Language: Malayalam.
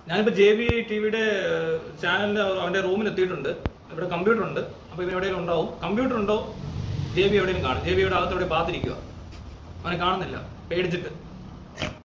ഞാനിപ്പോൾ ജെ ബി ടി വിയുടെ ചാനലിൻ്റെ അവൻ്റെ റൂമിൽ എത്തിയിട്ടുണ്ട്. ഇവിടെ കമ്പ്യൂട്ടർ ഉണ്ട്. അപ്പോൾ ഇവൻ എവിടെയെങ്കിലും ഉണ്ടാവും. കമ്പ്യൂട്ടർ ഉണ്ടോ, ജെ ബി എവിടെയെങ്കിലും കാണും. ജെ ബിയുടെ അകത്ത് എവിടെ പാത്തിരിക്കുക. അവനെ കാണുന്നില്ല, പേടിച്ചിട്ട്.